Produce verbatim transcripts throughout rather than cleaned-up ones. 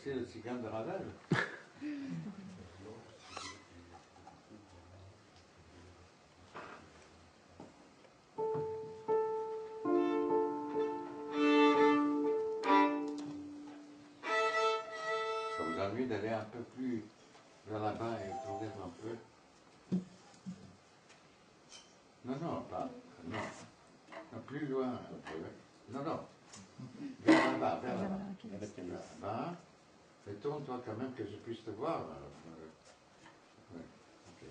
C'est le cigane de Ravel. Ça vous ennuie d'aller un peu plus vers là-bas et t'ouvrir un peu? Non, non, pas. Non. Non, plus loin un peu. Non, non. Vers là-bas, vers là-bas. Là-bas. Mais tourne-toi quand même que je puisse te voir. Oui, ok.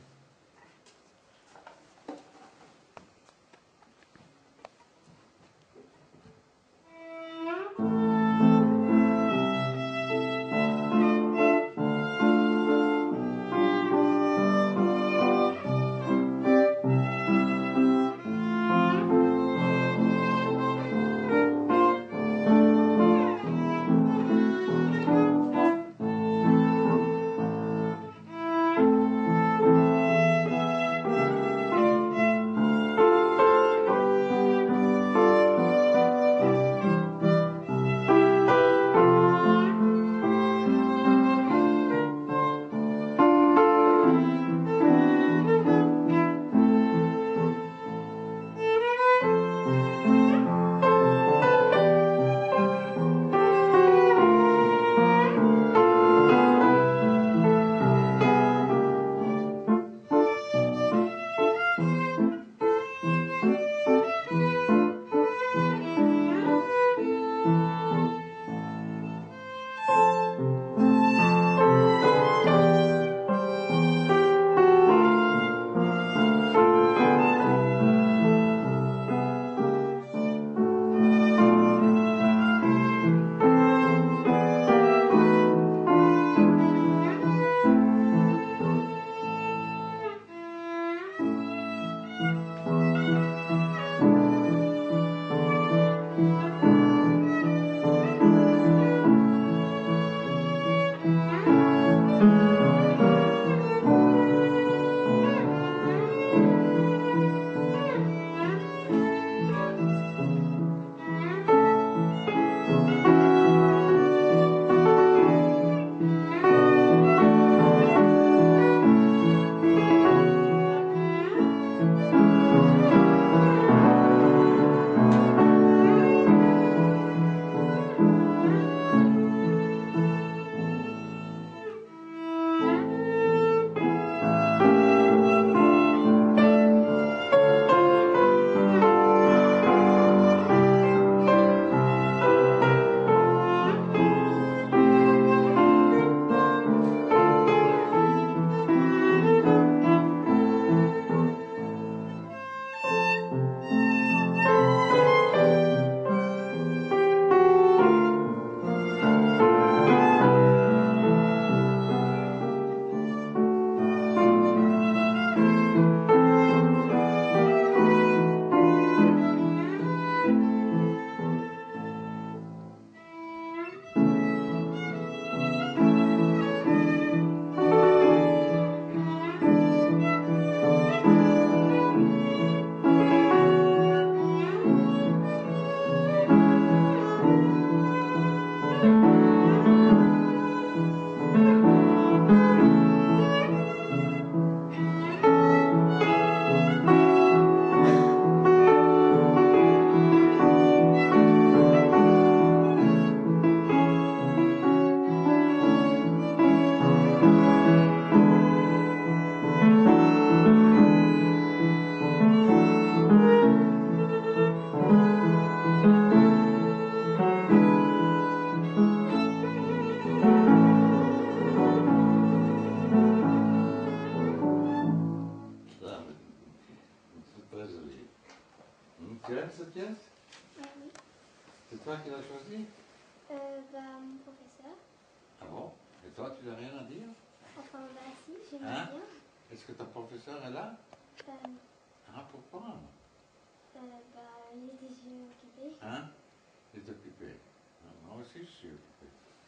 Tu aimes cette pièce? Euh, oui. C'est toi qui l'as choisie? Euh, bah, mon professeur. Ah bon? Et toi, tu n'as rien à dire? Enfin, bah, si, j'aime Hein? bien. Est-ce que ta professeure est là? Euh, Ah, pourquoi? euh, bah, il est déjà occupé. Hein? Il est occupé. Ah, moi aussi, je suis occupé.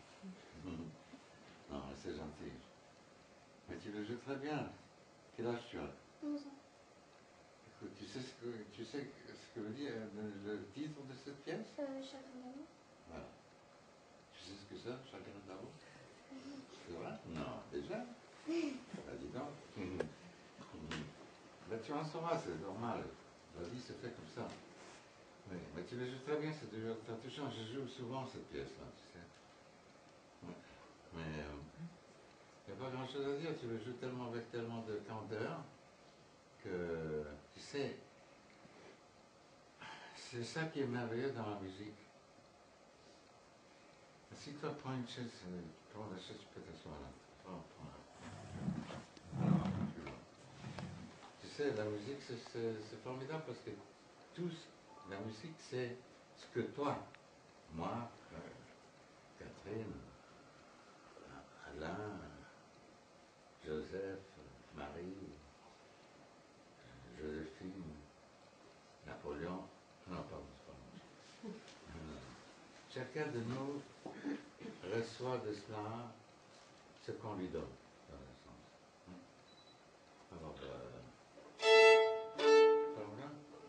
Non, mais c'est gentil. Mais tu le joues très bien. Quel âge tu as? onze ans. Écoute, tu sais ce que, tu sais ce que veut dire le, le titre de cette pièce? Euh, Chagrin d'amour. Voilà. Tu sais ce que c'est, Chagrin d'amour? Ben, tu en sauras, c'est normal. La vie se fait comme ça. Oui, mais tu le joues très bien, c'est toujours touchant. Je joue souvent cette pièce-là, tu sais. Ouais. Mais il n'y a pas grand-chose à dire. Tu le joues tellement avec tellement de candeur que, tu sais, c'est ça qui est merveilleux dans la musique. Si toi prends une chaise, prends la chaise, tu peux t'asseoir là. Prends, prends là. Alors, tu vois. Tu sais, la musique, c'est formidable parce que tous, la musique, c'est ce que toi, moi, euh, Catherine, Alain, Joseph, Marie, Joséphine, Napoléon, non, pardon, c'est pas moi. Euh, chacun de nous reçoit de cela ce qu'on lui donne, dans un sens. Alors, euh, voilà.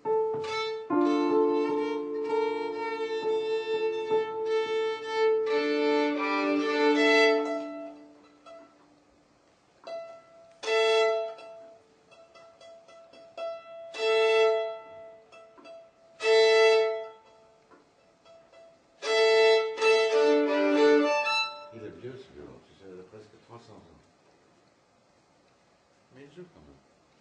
Il est vieux ce violon, tu sais, il a presque trois cents ans. Mais il joue quand même.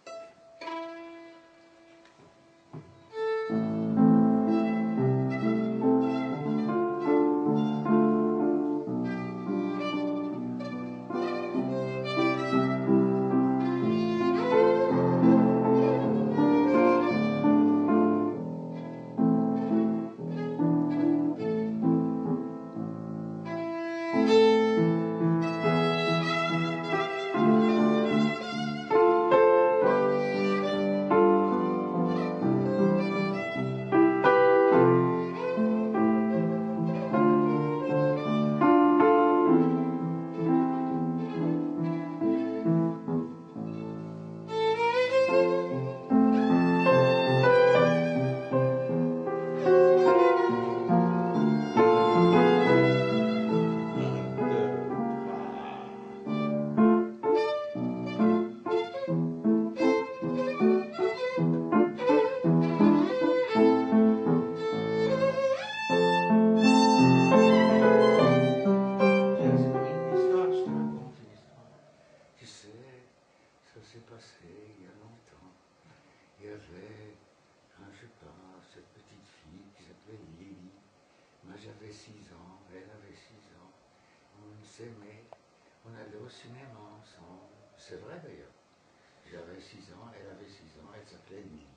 Passé il y a longtemps, il y avait, hein, je sais pas, cette petite fille qui s'appelait Lily. Moi j'avais six ans, elle avait six ans, on s'aimait, on allait au cinéma ensemble. C'est vrai d'ailleurs. J'avais six ans, elle avait six ans, elle s'appelait Lily.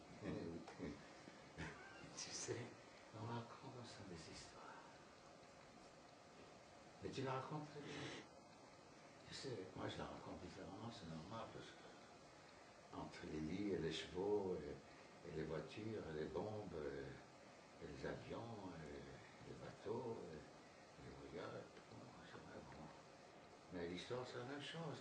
Tu sais, on raconte comme ça des histoires. Mais tu la racontes très bien. Tu sais, moi je la raconte différemment, c'est normal parce que entre les lits et les chevaux, et, et les voitures, et les bombes, et, et les avions, et les bateaux, et, et les voyages, bon, c'est vrai, bon. Mais l'histoire, c'est la même chose.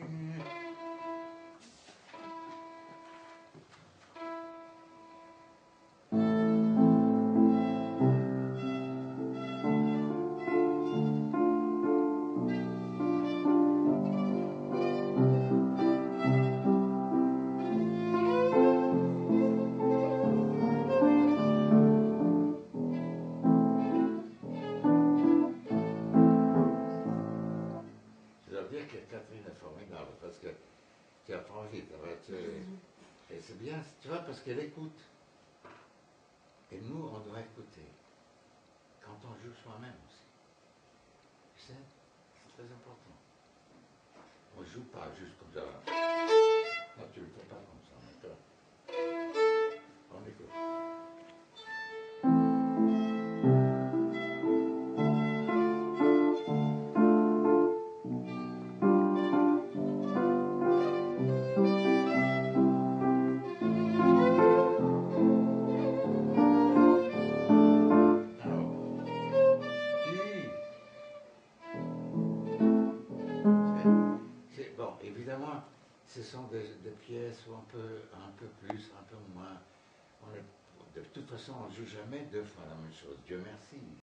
Je dois dire que Catherine est formidable parce que tu apprends vite. Tu, et c'est bien, tu vois, parce qu'elle écoute. Et nous, on doit écouter. Quand on joue soi-même aussi. Tu sais, c'est très important. On ne joue pas juste comme ça. Non, tu ne le fais pas comme ça, d'accord. On écoute. Bon, évidemment, ce sont des, des pièces où on peut un peu plus, un peu moins. On est, de toute façon, on ne joue jamais deux fois la même chose. Dieu merci.